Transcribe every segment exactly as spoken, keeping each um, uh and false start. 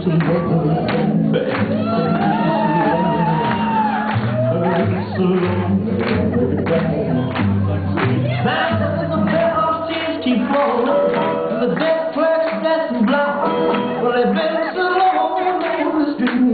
so lonely, baby. So lonely, baby. Man, the bell tears keep falling. The dead clerks that's in block. Well, they've been so long on the street.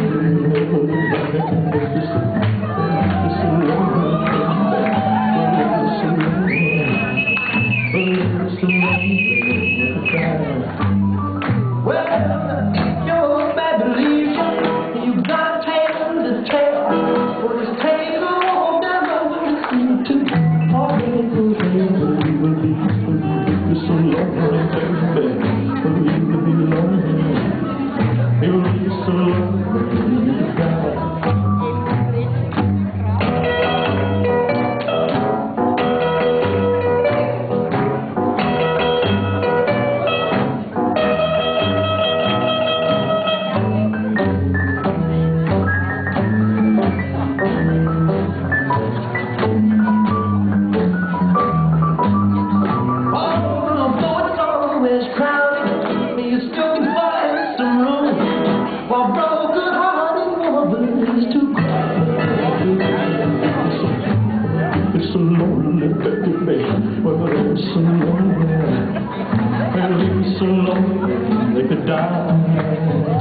It's so lonely, baby, well, it's so lonely, and it's so lonely, they could die.